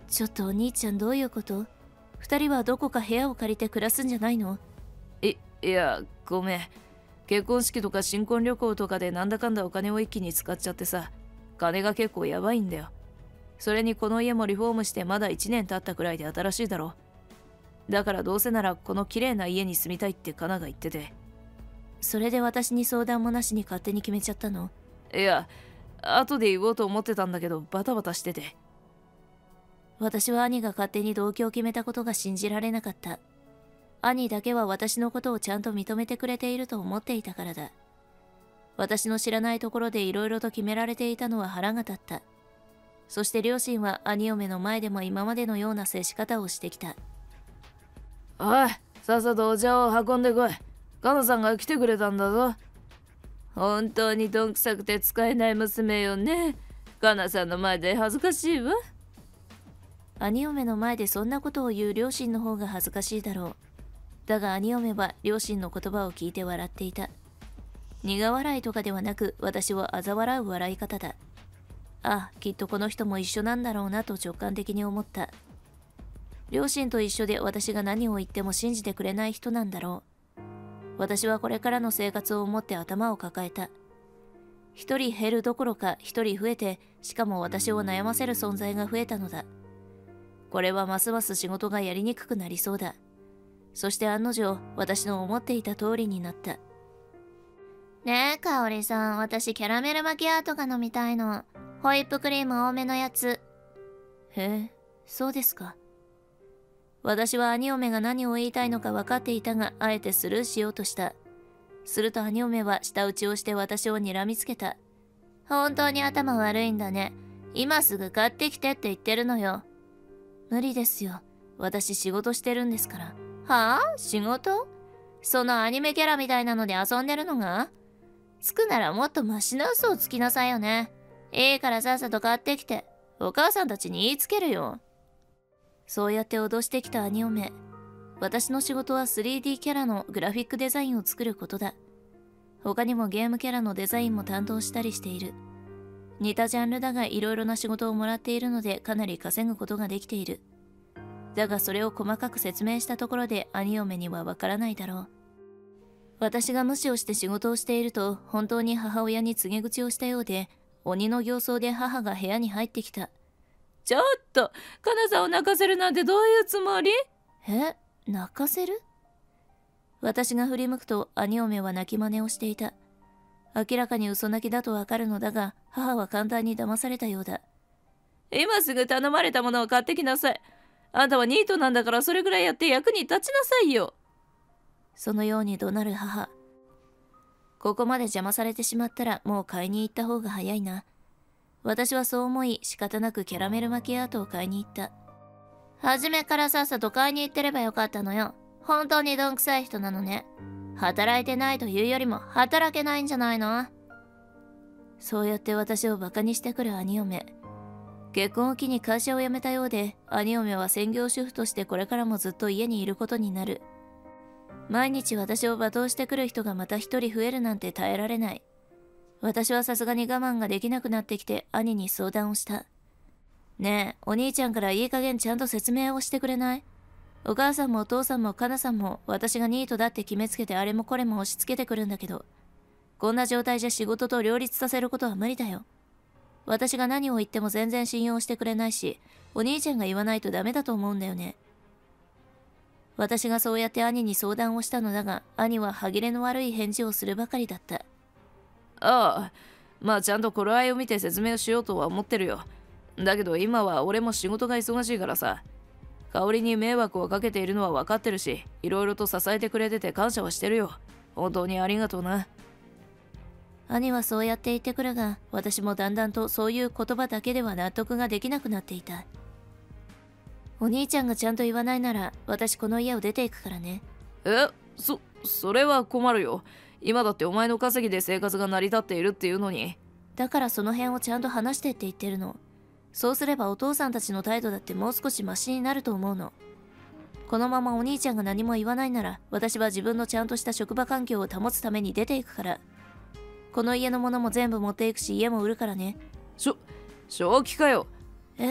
ちょっとお兄ちゃんどういうこと？二人はどこか部屋を借りて暮らすんじゃないの？ いや、ごめん。結婚式とか新婚旅行とかでなんだかんだお金を一気に使っちゃってさ、金が結構やばいんだよ。それにこの家もリフォームしてまだ1年経ったくらいで新しいだろ。だからどうせならこの綺麗な家に住みたいってカナが言ってて。 それで私に相談もなしに勝手に決めちゃったの？ いや、後で言おうと思ってたんだけどバタバタしてて。 私は兄が勝手に同居を決めたことが信じられなかった。兄だけは私のことをちゃんと認めてくれていると思っていたからだ。私の知らないところでいろいろと決められていたのは腹が立った。そして両親は兄嫁の前でも今までのような接し方をしてきた。 おい、さっさとお茶を運んでこい。カナさんが来てくれたんだぞ。 本当にどんくさくて使えない娘よね。カナさんの前で恥ずかしいわ。 兄嫁の前でそんなことを言う両親の方が恥ずかしいだろう。だが兄嫁は両親の言葉を聞いて笑っていた。苦笑いとかではなく私を嘲笑う笑い方だ。ああ、きっとこの人も一緒なんだろうなと直感的に思った。両親と一緒で私が何を言っても信じてくれない人なんだろう。私はこれからの生活を思って頭を抱えた。一人減るどころか一人増えて、しかも私を悩ませる存在が増えたのだ。これはますます仕事がやりにくくなりそうだ。そして案の定、私の思っていた通りになった。 ねえ、かおりさん、私キャラメルマキアートが飲みたいの。ホイップクリーム多めのやつ。 へえ、そうですか。私は兄嫁が何を言いたいのか分かっていたが、あえてスルーしようとした。すると兄嫁は舌打ちをして私を睨みつけた。 本当に頭悪いんだね。今すぐ買ってきてって言ってるのよ。 無理ですよ。私仕事してるんですから。 はあ？仕事？そのアニメキャラみたいなので遊んでるのが？つくならもっとマシな嘘をつきなさいよね。いいからさっさと買ってきて。お母さんたちに言いつけるよ。 そうやって脅してきた兄嫁。私の仕事は 3D キャラのグラフィックデザインを作ることだ。他にもゲームキャラのデザインも担当したりしている。似たジャンルだがいろいろな仕事をもらっているのでかなり稼ぐことができている。だがそれを細かく説明したところで兄嫁にはわからないだろう。私が無視をして仕事をしていると本当に母親に告げ口をしたようで、鬼の形相で母が部屋に入ってきた。 ちょっと、カナさんを泣かせるなんてどういうつもり？ 泣かせる？私が振り向くと兄嫁は泣き真似をしていた。明らかに嘘泣きだとわかるのだが、母は簡単に騙されたようだ。 今すぐ頼まれたものを買ってきなさい。あんたはニートなんだからそれぐらいやって役に立ちなさいよ。 そのように怒鳴る母。ここまで邪魔されてしまったらもう買いに行った方が早いな。私はそう思い仕方なくキャラメルマキアートを買いに行った。 初めからさっさと買いに行ってればよかったのよ。本当にどんくさい人なのね。働いてないというよりも働けないんじゃないの？ そうやって私をバカにしてくる兄嫁。結婚を機に会社を辞めたようで、兄嫁は専業主婦としてこれからもずっと家にいることになる。毎日私を罵倒してくる人がまた一人増えるなんて耐えられない。私はさすがに我慢ができなくなってきて兄に相談をした。ねえ、お兄ちゃんからいい加減ちゃんと説明をしてくれない？お母さんもお父さんもカナさんも私がニートだって決めつけてあれもこれも押し付けてくるんだけど、こんな状態じゃ仕事と両立させることは無理だよ。私が何を言っても全然信用してくれないし、お兄ちゃんが言わないとダメだと思うんだよね。私がそうやって兄に相談をしたのだが、兄は歯切れの悪い返事をするばかりだった。 ああ、まあちゃんと頃合いを見て説明をしようとは思ってるよ。だけど今は俺も仕事が忙しいからさ。香りに迷惑をかけているのは分かってるし、いろいろと支えてくれてて感謝はしてるよ。本当にありがとうな。 兄はそうやって言ってくるが、私もだんだんとそういう言葉だけでは納得ができなくなっていた。お兄ちゃんがちゃんと言わないなら、私この家を出ていくからね。 それは困るよ。今だってお前の稼ぎで生活が成り立っているっていうのに。 だからその辺をちゃんと話してって言ってるの。そうすればお父さんたちの態度だってもう少しマシになると思うの。このままお兄ちゃんが何も言わないなら、私は自分のちゃんとした職場環境を保つために出ていくから。この家のものも全部持っていくし、家も売るからね。 正気かよ。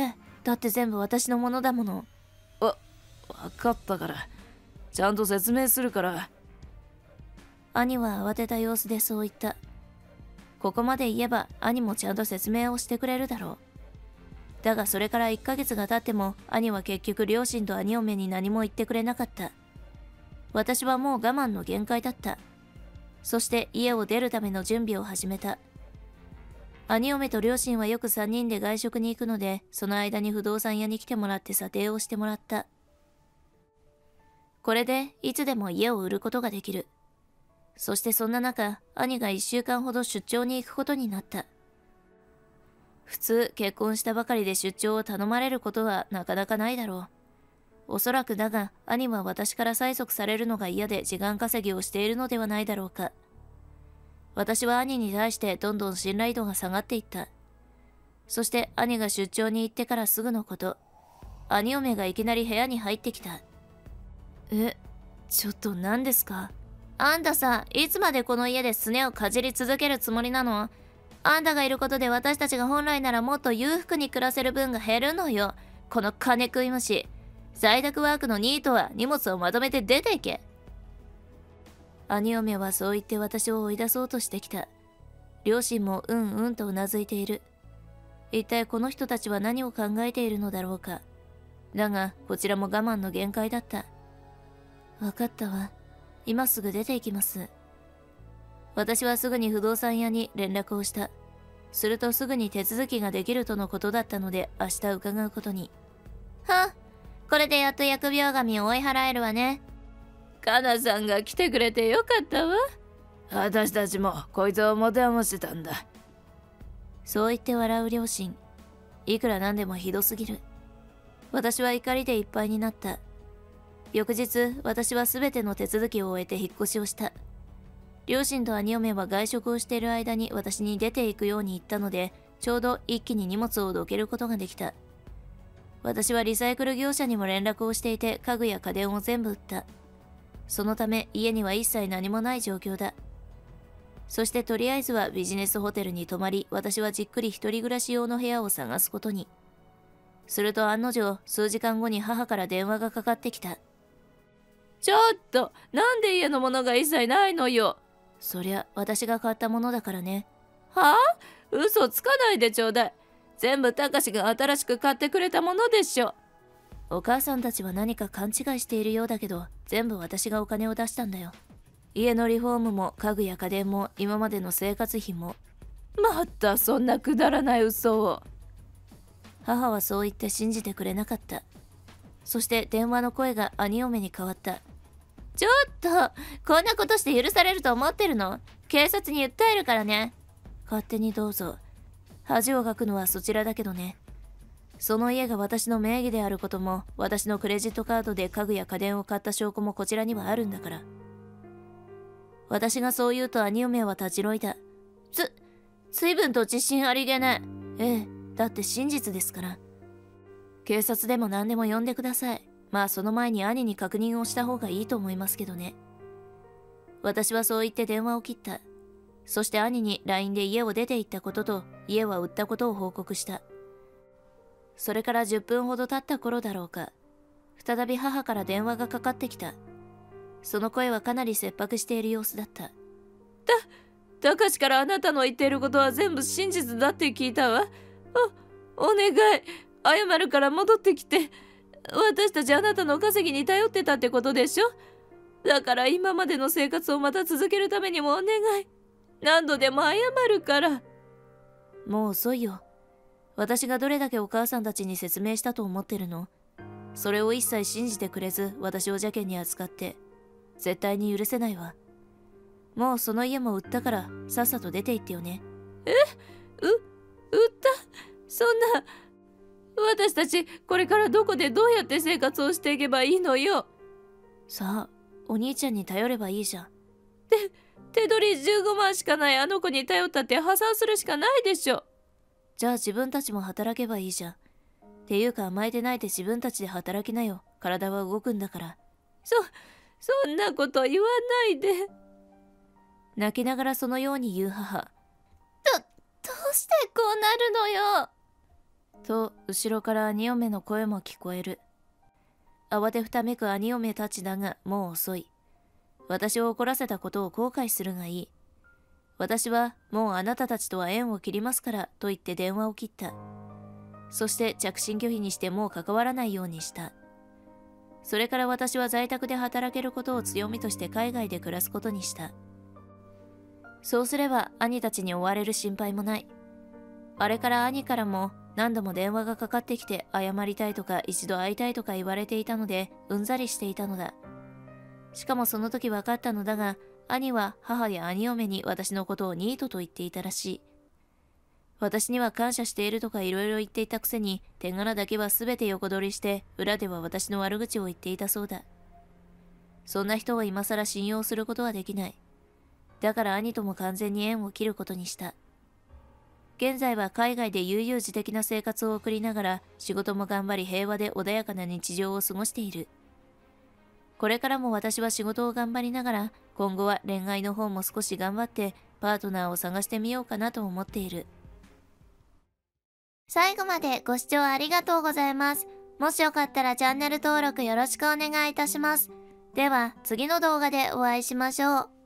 だって全部私のものだもの。 わかったから。ちゃんと説明するから。 兄は慌てた様子でそう言った。ここまで言えば兄もちゃんと説明をしてくれるだろう。だがそれから1ヶ月が経っても兄は結局両親と兄嫁に何も言ってくれなかった。私はもう我慢の限界だった。そして家を出るための準備を始めた。兄嫁と両親はよく3人で外食に行くので、その間に不動産屋に来てもらって査定をしてもらった。これでいつでも家を売ることができる。そしてそんな中、兄が1週間ほど出張に行くことになった。普通、結婚したばかりで出張を頼まれることはなかなかないだろう。おそらくだが、兄は私から催促されるのが嫌で時間稼ぎをしているのではないだろうか。私は兄に対してどんどん信頼度が下がっていった。そして兄が出張に行ってからすぐのこと、兄嫁がいきなり部屋に入ってきた。ちょっと何ですか？あんたさ、いつまでこの家ですねをかじり続けるつもりなの？あんたがいることで私たちが本来ならもっと裕福に暮らせる分が減るのよ。この金食い虫。在宅ワークのニートは荷物をまとめて出ていけ。兄嫁はそう言って私を追い出そうとしてきた。両親もうんうんとうなずいている。一体この人たちは何を考えているのだろうか。だがこちらも我慢の限界だった。わかったわ。今すぐ出て行きます。私はすぐに不動産屋に連絡をした。するとすぐに手続きができるとのことだったので明日伺うことに。はっ、これでやっと疫病神を追い払えるわね。 かなさんが来てくれてよかったわ。 私たちもこいつを持て余してたんだ。 そう言って笑う両親。いくらなんでもひどすぎる。私は怒りでいっぱいになった。翌日、私はすべての手続きを終えて引っ越しをした。両親と兄嫁は外食をしている間に私に出て行くように言ったので、ちょうど一気に荷物をどけることができた。私はリサイクル業者にも連絡をしていて、家具や家電を全部売った。そのため家には一切何もない状況だ。そしてとりあえずはビジネスホテルに泊まり、私はじっくり一人暮らし用の部屋を探すことに。すると案の定、数時間後に母から電話がかかってきた。 ちょっと、なんで家のものが一切ないのよ。 そりゃ私が買ったものだからね。 はあ？嘘つかないでちょうだい。全部たかしが新しく買ってくれたものでしょ。 お母さんたちは何か勘違いしているようだけど、全部私がお金を出したんだよ。家のリフォームも家具や家電も今までの生活費も。 またそんなくだらない嘘を。 母はそう言って信じてくれなかった。そして電話の声が兄嫁に変わった。ちょっと、こんなことして許されると思ってるの？警察に訴えるからね。勝手にどうぞ。恥をかくのはそちらだけどね。その家が私の名義であることも、私のクレジットカードで家具や家電を買った証拠もこちらにはあるんだから。私がそう言うと兄嫁は立ち退いた。随分と自信ありげね。ええ、だって真実ですから。警察でも何でも呼んでください。まあその前に兄に確認をした方がいいと思いますけどね。私はそう言って電話を切った。そして兄に LINE で家を出て行ったことと家は売ったことを報告した。それから10分ほど経った頃だろうか。再び母から電話がかかってきた。その声はかなり切迫している様子だった。 たかしからあなたの言っていることは全部真実だって聞いたわ。お願い。謝るから戻ってきて。私たちあなたの稼ぎに頼ってたってことでしょ。だから今までの生活をまた続けるためにもお願い。何度でも謝るから。 もう遅いよ。私がどれだけお母さんたちに説明したと思ってるの？それを一切信じてくれず私を邪険に扱って絶対に許せないわ。もうその家も売ったからさっさと出て行ってよね。 売ったそんな。私たちこれからどこでどうやって生活をしていけばいいのよ。 さあ、お兄ちゃんに頼ればいいじゃん。 手取り15万しかないあの子に頼ったって破産するしかないでしょ。 じゃあ自分たちも働けばいいじゃん。っていうか甘えてないで自分たちで働きなよ。体は動くんだから。 そんなこと言わないで。 泣きながらそのように言う母。 どうしてこうなるのよ。 と後ろから兄嫁の声も聞こえる。慌てふためく兄嫁たちだがもう遅い。私を怒らせたことを後悔するがいい。私はもうあなたたちとは縁を切りますからと言って電話を切った。そして着信拒否にしてもう関わらないようにした。それから私は在宅で働けることを強みとして海外で暮らすことにした。そうすれば兄たちに追われる心配もない。あれから兄からも何度も電話がかかってきて謝りたいとか一度会いたいとか言われていたのでうんざりしていたのだ。しかもその時分かったのだが、兄は母や兄嫁に私のことをニートと言っていたらしい。私には感謝しているとかいろいろ言っていたくせに、手柄だけはすべて横取りして、裏では私の悪口を言っていたそうだ。そんな人を今更信用することはできない。だから兄とも完全に縁を切ることにした。現在は海外で悠々自適な生活を送りながら、仕事も頑張り平和で穏やかな日常を過ごしている。これからも私は仕事を頑張りながら、今後は恋愛の方も少し頑張ってパートナーを探してみようかなと思っている。 最後までご視聴ありがとうございます。もしよかったらチャンネル登録よろしくお願いいたします。では次の動画でお会いしましょう。